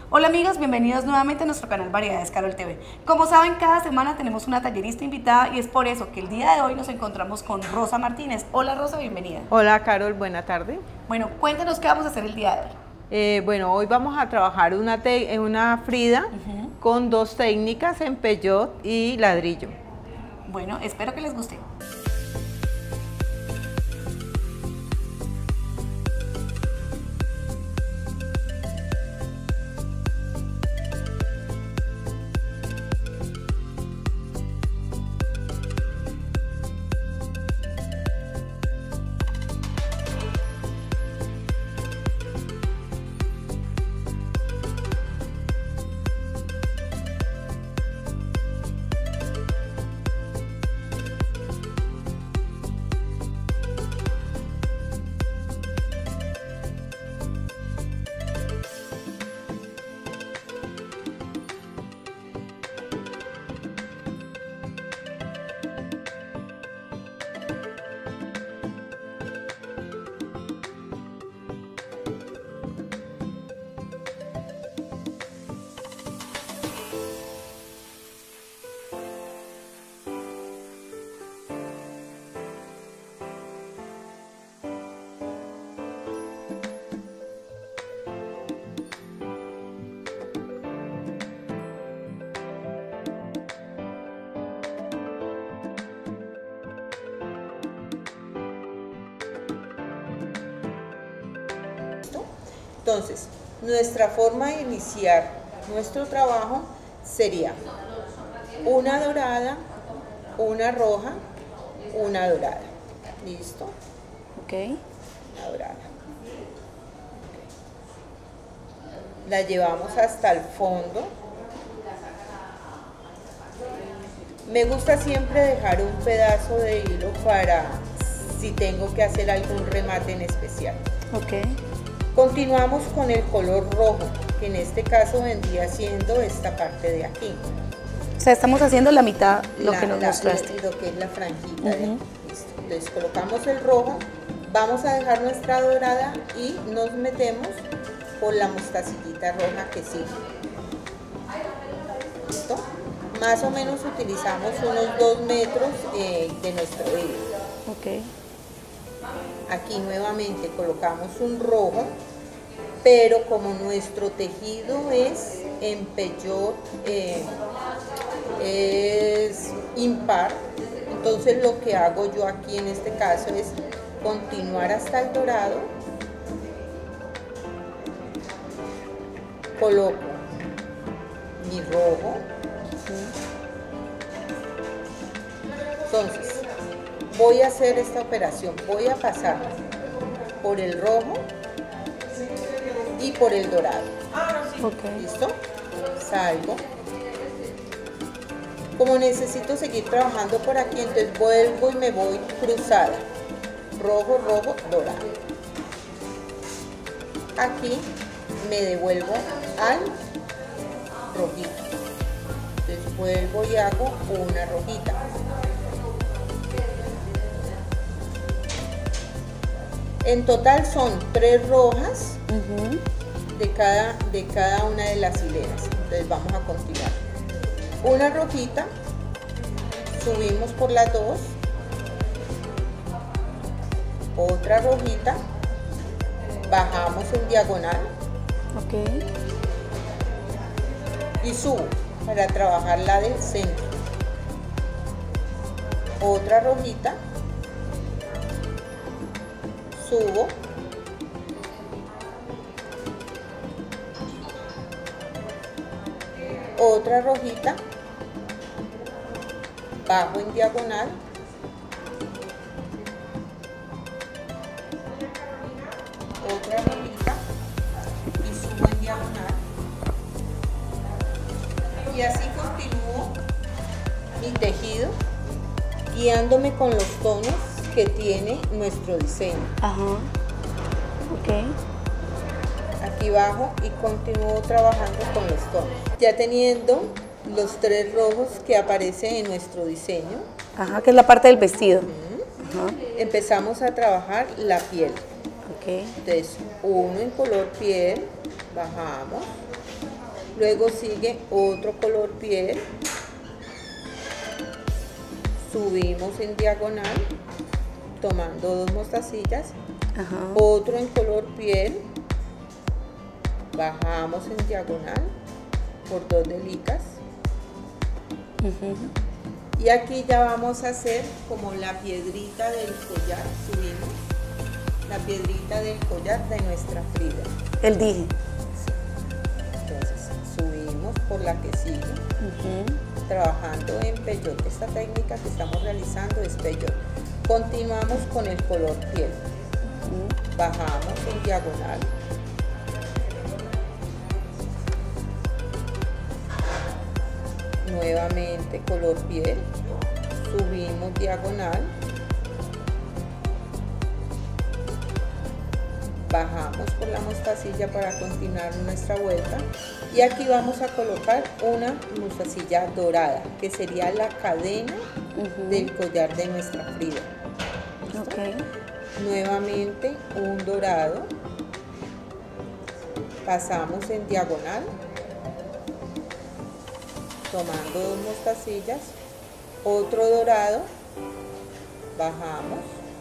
Hola amigos, bienvenidos nuevamente a nuestro canal Variedades Carol TV. Como saben, cada semana tenemos una tallerista invitada y es por eso que el día de hoy nos encontramos con Rosa Martínez. Hola Rosa, bienvenida. Hola Carol, buena tarde. Bueno, cuéntanos qué vamos a hacer el día de hoy. Bueno, hoy vamos a trabajar una frida con dos técnicas en peyot y ladrillo. Bueno, espero que les guste. Entonces, nuestra forma de iniciar nuestro trabajo sería una dorada, una roja, una dorada. ¿Listo? Ok. La dorada. La llevamos hasta el fondo. Me gusta siempre dejar un pedazo de hilo para si tengo que hacer algún remate en especial. Ok. Continuamos con el color rojo, que en este caso vendría siendo esta parte de aquí. O sea, estamos haciendo la mitad, lo que nos mostraste. Lo que es la franjita. Listo. Entonces colocamos el rojo, vamos a dejar nuestra dorada y nos metemos por la mostacillita roja que sigue. ¿Listo? Más o menos utilizamos unos 2 metros de nuestro hilo. Ok. Aquí nuevamente colocamos un rojo, pero como nuestro tejido es en peyot, es impar, entonces lo que hago yo aquí en este caso es continuar hasta el dorado, coloco mi rojo, entonces voy a hacer esta operación, voy a pasar por el rojo y por el dorado. Okay. ¿Listo? Salgo. Como necesito seguir trabajando por aquí, entonces vuelvo y me voy cruzada. Rojo, rojo, dorado. Aquí me devuelvo al rojito. Entonces vuelvo y hago una rojita. En total son 3 rojas de cada una de las hileras. Entonces vamos a continuar. Una rojita, subimos por las 2, otra rojita, bajamos en diagonal y subo para trabajar la del centro. Otra rojita, subo, otra rojita, bajo en diagonal, otra rojita y subo en diagonal, y así continúo mi tejido guiándome con los tonos que tiene nuestro diseño. Ajá. Ok. Aquí bajo y continúo trabajando con los tonos. Ya teniendo los 3 rojos que aparecen en nuestro diseño. Ajá, que es la parte del vestido. Ajá. Empezamos a trabajar la piel. Ok. Entonces, uno en color piel, bajamos, Luego sigue otro color piel. Subimos en diagonal, tomando 2 mostacillas. Ajá. Otro en color piel. Bajamos en diagonal por 2 delicas. Y aquí ya vamos a hacer como la piedrita del collar. Subimos la piedrita del collar de nuestra Frida. El dije. Entonces subimos por la que sigue, trabajando en peyote. Esta técnica que estamos realizando es peyote. Continuamos con el color piel. Bajamos en diagonal. Nuevamente color piel. Subimos diagonal. Bajamos por la mostacilla para continuar nuestra vuelta. Y aquí vamos a colocar una mostacilla dorada, que sería la cadena del collar de nuestra Frida. Okay. Nuevamente un dorado. Pasamos en diagonal, tomando 2 mostacillas. Otro dorado. Bajamos.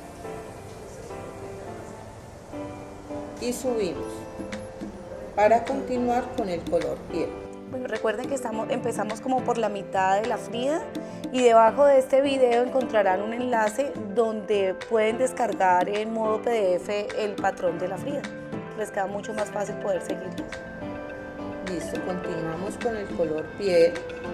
Y subimos para continuar con el color piel. Bueno, recuerden que empezamos como por la mitad de la Frida y debajo de este video encontrarán un enlace donde pueden descargar en modo PDF el patrón de la Frida. Les queda mucho más fácil poder seguirlos. Listo, continuamos con el color piel,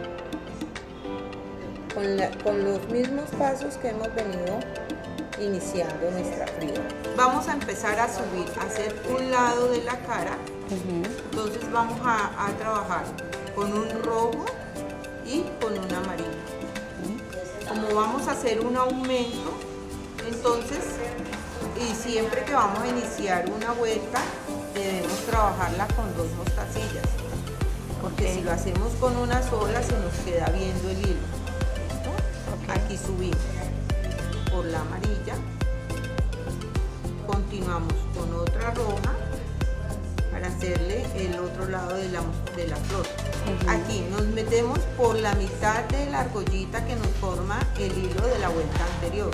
con los mismos pasos que hemos venido iniciando nuestra Frida. Vamos a empezar a subir, a hacer un lado de la cara. Entonces vamos a trabajar con un rojo y con un amarillo. Como vamos a hacer un aumento, entonces, y siempre que vamos a iniciar una vuelta, debemos trabajarla con 2 mostacillas, porque si lo hacemos con una sola se nos queda viendo el hilo. Aquí subimos por la amarilla, continuamos con otra roja para hacerle el otro lado de la flor. Aquí nos metemos por la mitad de la argollita que nos forma el hilo de la vuelta anterior.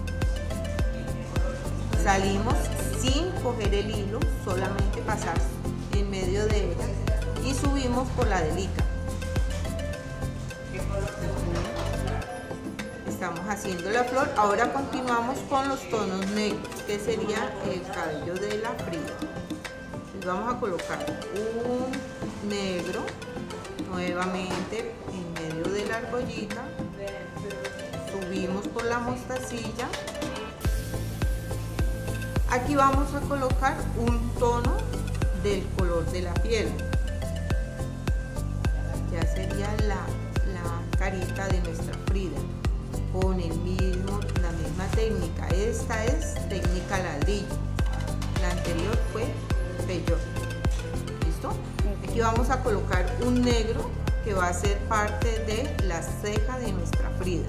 Salimos sin coger el hilo, solamente pasar en medio de ella y subimos por la delica. Estamos haciendo la flor. Ahora continuamos con los tonos negros, que sería el cabello de la Frida. Entonces vamos a colocar un negro nuevamente en medio de la argollita. Subimos por la mostacilla. Aquí vamos a colocar un tono del color de la piel. Ya sería la carita de nuestra Frida, con la misma técnica. Esta es técnica ladrillo, la anterior fue peyote. ¿Listo? Aquí vamos a colocar un negro que va a ser parte de la ceja de nuestra Frida.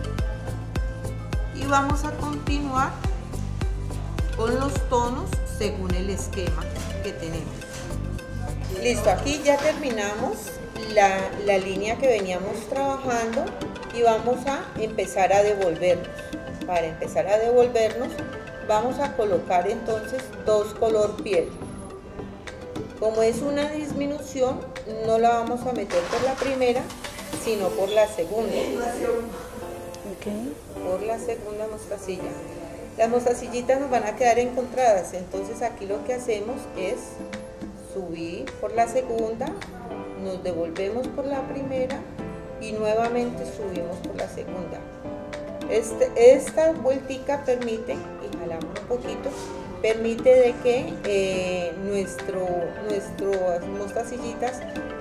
Y vamos a continuar con los tonos según el esquema que tenemos. Listo, aquí ya terminamos la línea que veníamos trabajando y vamos a empezar a devolvernos. Para empezar a devolvernos vamos a colocar entonces 2 color piel. Como es una disminución, no la vamos a meter por la primera, sino por la segunda. Por la segunda mostacilla. Las mostacillitas nos van a quedar encontradas, entonces aquí lo que hacemos es subir por la segunda, nos devolvemos por la primera y nuevamente subimos por la segunda. Esta vueltica permite, y jalamos un poquito, permite de que nuestras mostacillitas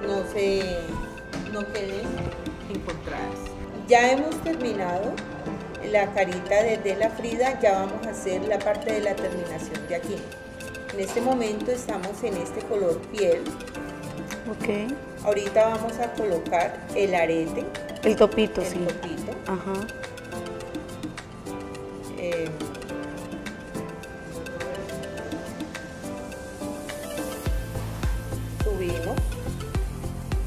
no queden encontradas. Ya hemos terminado la carita de la Frida, ya vamos a hacer la parte de la terminación de aquí. En este momento estamos en este color piel. Ok. Ahorita vamos a colocar el arete. El topito, el sí. topito. Ajá. Subimos.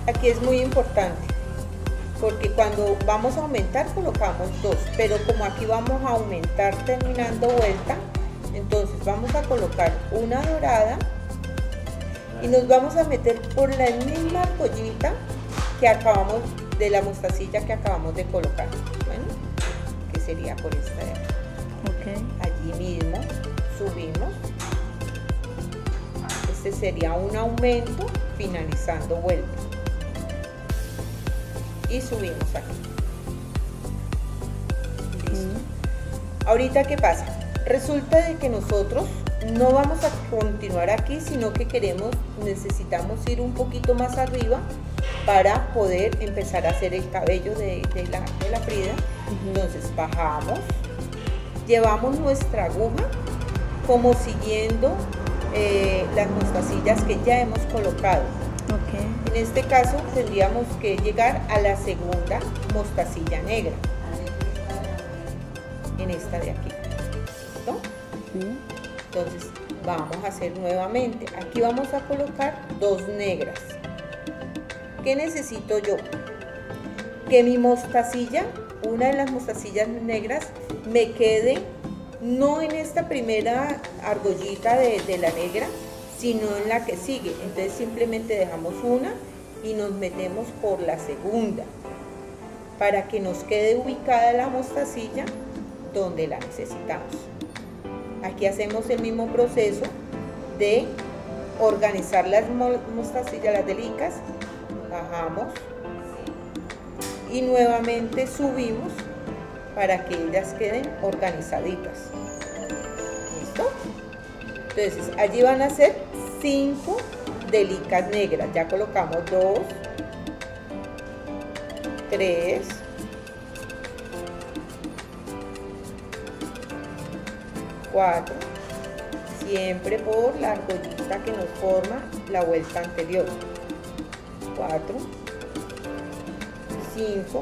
Aquí es muy importante, porque cuando vamos a aumentar colocamos 2, pero como aquí vamos a aumentar terminando vuelta, entonces vamos a colocar una dorada y nos vamos a meter por la misma argollita que acabamos de la mostacilla que acabamos de colocar. Bueno, que sería por esta de aquí. Okay. Allí mismo subimos. Este sería un aumento finalizando vuelta. Y subimos aquí. Listo. Ahorita, ¿qué pasa? Resulta de que nosotros no vamos a continuar aquí, sino que necesitamos ir un poquito más arriba para poder empezar a hacer el cabello de la Frida. Entonces bajamos, llevamos nuestra aguja como siguiendo las mostacillas que ya hemos colocado. Okay. En este caso tendríamos que llegar a la segunda mostacilla negra, en esta de aquí. ¿Listo? Entonces vamos a hacer nuevamente, aquí vamos a colocar 2 negras. ¿Qué necesito yo? Que mi mostacilla, una de las mostacillas negras, me quede no en esta primera argollita de la negra, sino en la que sigue. Entonces simplemente dejamos una y nos metemos por la segunda para que nos quede ubicada la mostacilla donde la necesitamos. Aquí hacemos el mismo proceso de organizar las mostacillas, las delicas, bajamos y nuevamente subimos para que ellas queden organizaditas. ¿Listo? Entonces allí van a ser 5 delicas negras. Ya colocamos 2, 3, 4, siempre por la argollita que nos forma la vuelta anterior. 4, 5,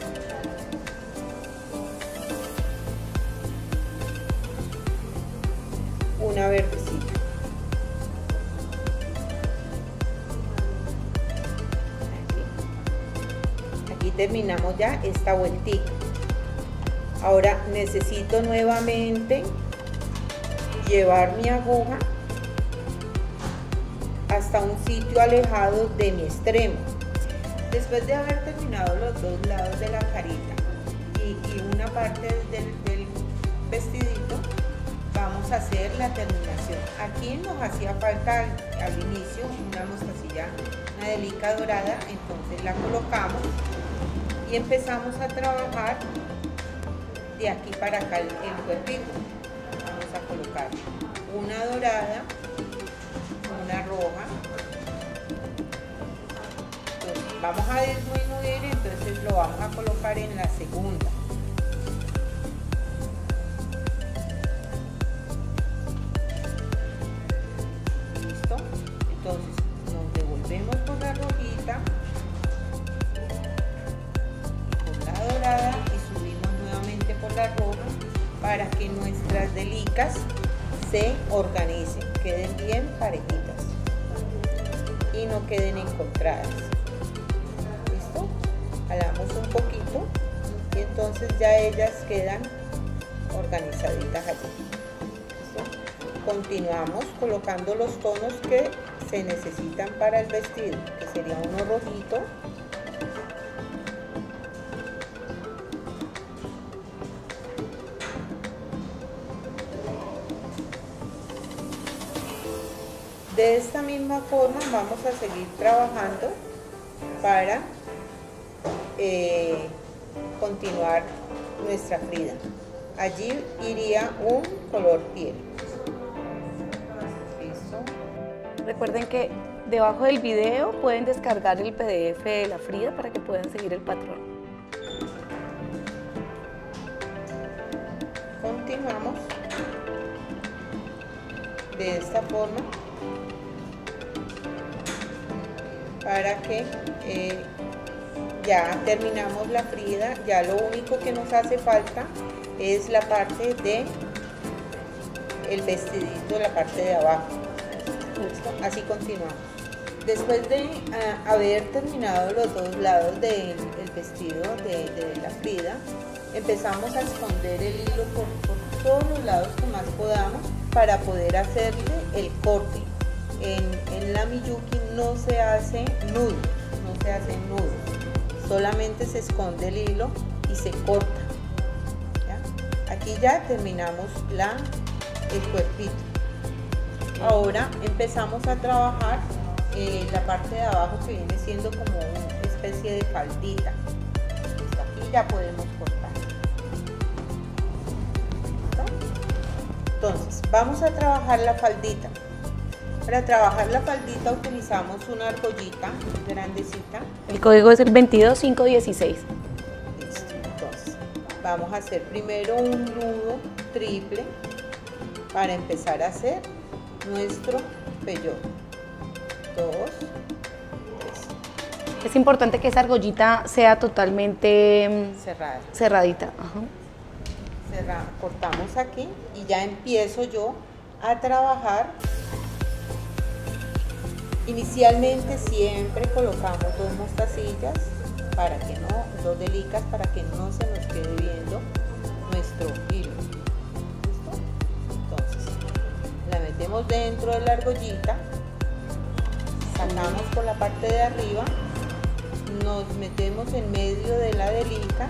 1 verdecita. Aquí terminamos ya esta vueltita. Ahora necesito nuevamente llevar mi aguja hasta un sitio alejado de mi extremo. Después de haber terminado los 2 lados de la carita y una parte del vestidito, vamos a hacer la terminación. Aquí nos hacía falta al inicio una mostacilla, una delica dorada, entonces la colocamos y empezamos a trabajar de aquí para acá el cuerpito. Vamos a colocar una dorada, una roja. Entonces, vamos a disminuir, entonces lo vamos a colocar en la segunda. ¿Listo? Entonces nos devolvemos con la rojita, con la dorada y subimos nuevamente por la roja para que nuestras delicas se organicen, queden bien parejitas y no queden encontradas. ¿Listo? Jalamos un poquito y entonces ya ellas quedan organizaditas allí. ¿Listo? Continuamos colocando los tonos que se necesitan para el vestido, que sería uno rojito, de esta misma forma vamos a seguir trabajando para continuar nuestra Frida. Allí iría un color piel. ¿Listo? Recuerden que debajo del video pueden descargar el PDF de la Frida para que puedan seguir el patrón. Continuamos de esta forma para que ya terminamos la Frida. Ya lo único que nos hace falta es la parte de el vestidito, la parte de abajo. ¿Listo? Así continuamos. Después de haber terminado los dos lados del vestido de la Frida, empezamos a esconder el hilo por todos los lados que más podamos para poder hacerle el corte. En la Miyuki no se hace nudos, solamente se esconde el hilo y se corta. ¿Ya? Aquí ya terminamos el cuerpito. Ahora empezamos a trabajar la parte de abajo, que viene siendo como una especie de faldita. Aquí ya podemos cortar. ¿Listo? Entonces vamos a trabajar la faldita. Para trabajar la faldita utilizamos una argollita grandecita. El código es el 22516. Listo. Entonces vamos a hacer primero un nudo triple para empezar a hacer nuestro peyote. 2, 3. Es importante que esa argollita sea totalmente cerradita. Ajá. Cortamos aquí y ya empiezo yo a trabajar. Inicialmente siempre colocamos 2 mostacillas para que no, 2 delicas para que no se nos quede viendo nuestro hilo. ¿Listo? Entonces la metemos dentro de la argollita, sacamos por la parte de arriba, nos metemos en medio de la delica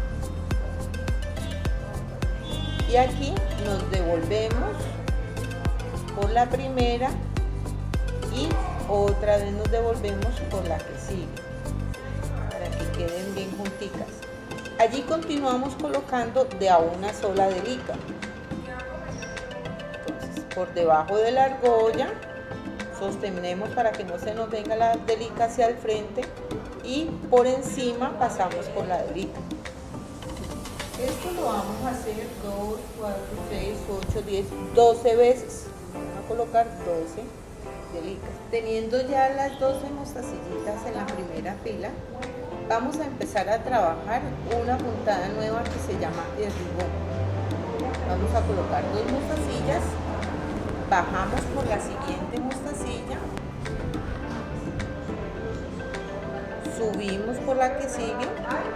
y aquí nos devolvemos por la primera y otra vez nos devolvemos por la que sigue para que queden bien junticas. Allí continuamos colocando de a una sola delica. Entonces, por debajo de la argolla sostenemos para que no se nos venga la delica hacia el frente y por encima pasamos por la delica. Esto lo vamos a hacer 2, 4, 6, 8, 10, 12 veces. Vamos a colocar 12 delicas. Teniendo ya las 12 mostacillitas en la primera fila, vamos a empezar a trabajar una puntada nueva que se llama el ribón. Vamos a colocar 2 mostacillas, bajamos por la siguiente mostacilla, subimos por la que sigue,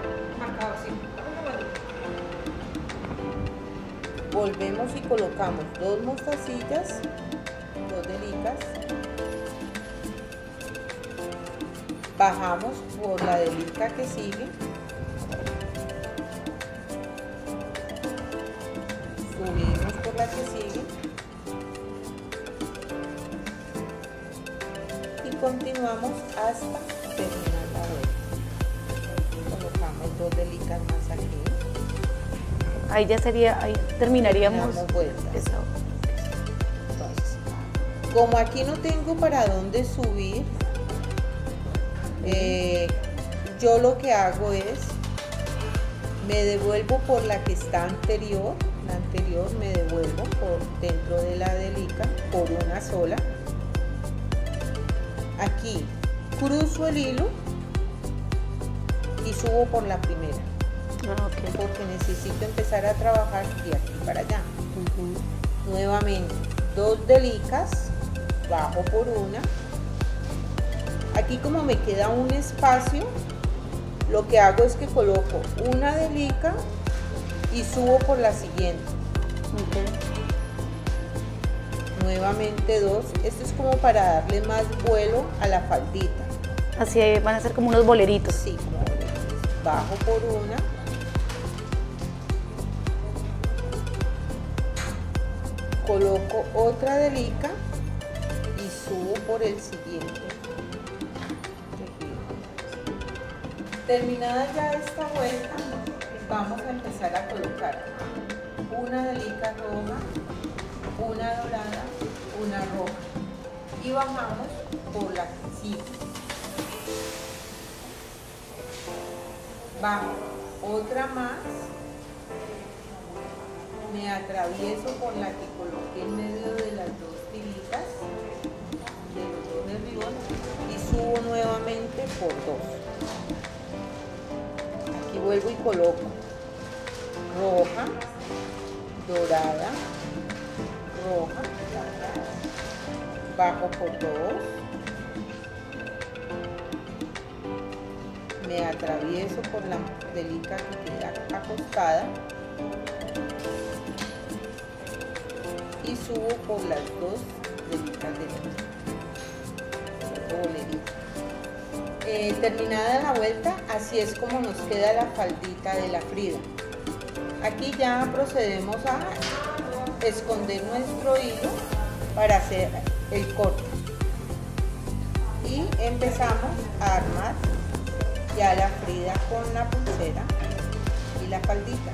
volvemos y colocamos 2 mostacillas, 2 delicas, bajamos por la delica que sigue, subimos por la que sigue y continuamos hasta terminar la vuelta. Colocamos 2 delicas más aquí. Ahí ya sería, ahí terminaríamos. Entonces, como aquí no tengo para dónde subir, yo lo que hago es me devuelvo por la que está anterior, me devuelvo por dentro de la delica por una sola. Aquí cruzo el hilo y subo por la primera. Okay. Porque necesito empezar a trabajar de aquí para allá. Nuevamente 2 delicas, bajo por una. Aquí como me queda un espacio, lo que hago es que coloco una delica y subo por la siguiente. Nuevamente 2. Esto es como para darle más vuelo a la faldita. Así van a ser como unos boleritos. Sí, como boleritos. Bajo por una. Coloco otra delica y subo por el siguiente tejido. Terminada ya esta vuelta, vamos a empezar a colocar una delica roja, una dorada, una roja y bajamos por la que sigue. Bajo otra más, me atravieso por la que coloqué en medio de las 2 tiritas de los 2 derribones y subo nuevamente por 2. Aquí vuelvo y coloco roja, dorada, roja, bajo por 2, me atravieso por la delica que queda acostada y subo por las dos delicas de terminada la vuelta, así es como nos queda la faldita de la Frida. Aquí ya procedemos a esconder nuestro hilo para hacer el corte y empezamos a armar ya la Frida con la pulsera y la faldita.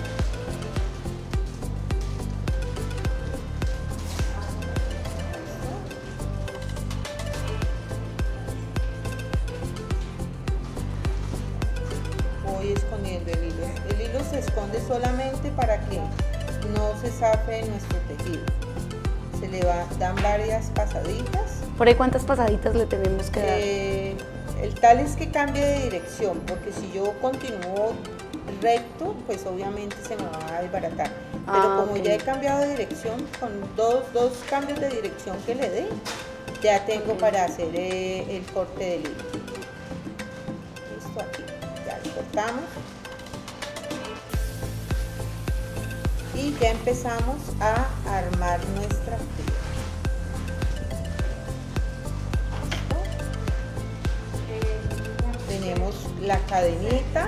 Voy escondiendo el hilo. El hilo se esconde solamente para que no se zafe nuestro tejido. Se le dan varias pasaditas. ¿Por ahí cuántas pasaditas le tenemos que dar? El tal es que cambie de dirección, porque si yo continúo recto, pues obviamente se me va a desbaratar. Pero como ya he cambiado de dirección, con dos cambios de dirección que le dé, ya tengo para hacer el corte del hilo. Listo, aquí ya lo cortamos. Y ya empezamos a armar nuestra Frida. Tenemos la cadenita.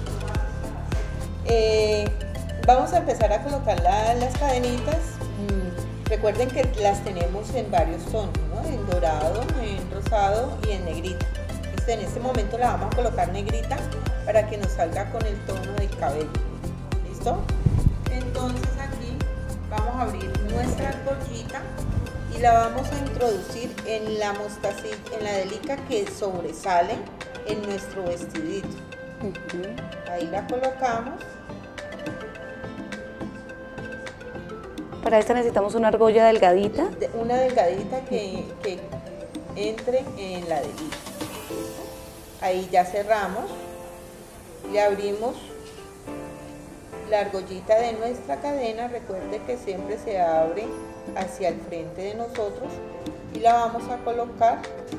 Vamos a empezar a colocar las cadenitas. Recuerden que las tenemos en varios tonos, ¿no? En dorado, en rosado y en negrita. En este momento la vamos a colocar negrita para que nos salga con el tono del cabello. ¿Listo? Entonces aquí vamos a abrir nuestra argollita y la vamos a introducir en la mostacilla, en la delica que sobresale en nuestro vestidito. Ahí la colocamos. Para esta necesitamos una argolla delgadita. Una delgadita que entre en la delica. Ahí ya cerramos, le abrimos la argollita de nuestra cadena. Recuerde que siempre se abre hacia el frente de nosotros y la vamos a colocar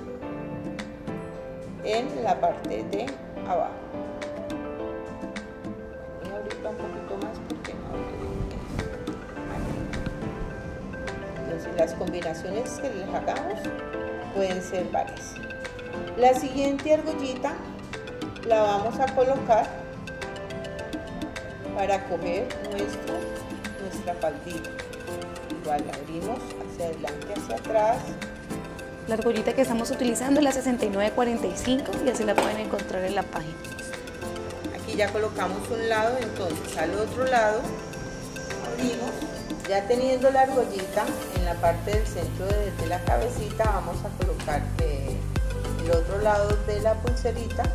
en la parte de abajo. Voy a abrirla un poquito más porque no abre. Entonces las combinaciones que les hagamos pueden ser varias. La siguiente argollita la vamos a colocar para coger nuestra faldita. Igual la abrimos hacia adelante, hacia atrás. La argollita que estamos utilizando es la 6945 y así la pueden encontrar en la página. Aquí ya colocamos un lado, entonces al otro lado abrimos. Ya teniendo la argollita en la parte del centro de la cabecita, vamos a colocar el otro lado de la pulserita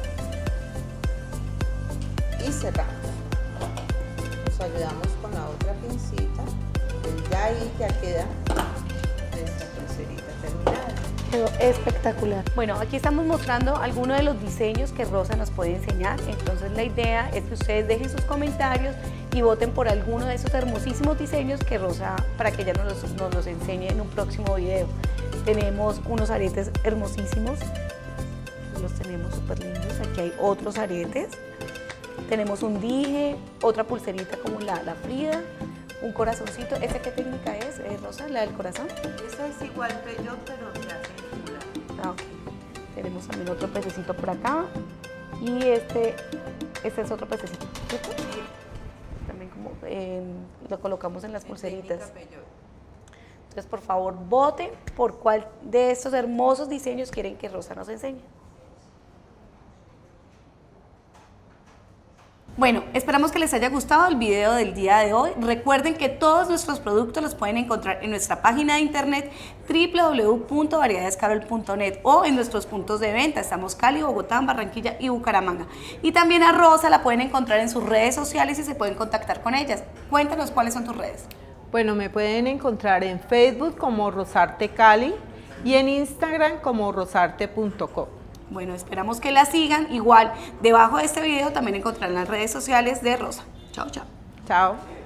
y cerramos. Nos ayudamos con la otra pincita, pues ya ahí ya queda nuestra pulserita terminada. Quedó espectacular. Bueno, aquí estamos mostrando algunos de los diseños que Rosa nos puede enseñar. Entonces la idea es que ustedes dejen sus comentarios y voten por alguno de esos hermosísimos diseños que Rosa, para que ella nos los enseñe en un próximo video. Tenemos unos aretes hermosísimos, los tenemos súper lindos. Aquí hay otros aretes. Tenemos un dije, otra pulserita como la Frida, un corazoncito. ¿Esta qué técnica es, Rosa, la del corazón? Esta es igual que yo, pero se hace en Ah, ok. Tenemos también otro pececito por acá y este es otro pececito, ¿cierto? Sí. También como lo colocamos en las pulseritas. Entonces, por favor, voten por cuál de estos hermosos diseños quieren que Rosa nos enseñe. Bueno, esperamos que les haya gustado el video del día de hoy. Recuerden que todos nuestros productos los pueden encontrar en nuestra página de internet www.variedadescarol.net o en nuestros puntos de venta. Estamos Cali, Bogotá, Barranquilla y Bucaramanga. Y también a Rosa la pueden encontrar en sus redes sociales y se pueden contactar con ellas. Cuéntanos cuáles son tus redes. Bueno, me pueden encontrar en Facebook como Rosarte Cali y en Instagram como rosarte.co. Bueno, esperamos que la sigan. Igual, debajo de este video también encontrarán las redes sociales de Rosa. Chao, chao. Chao.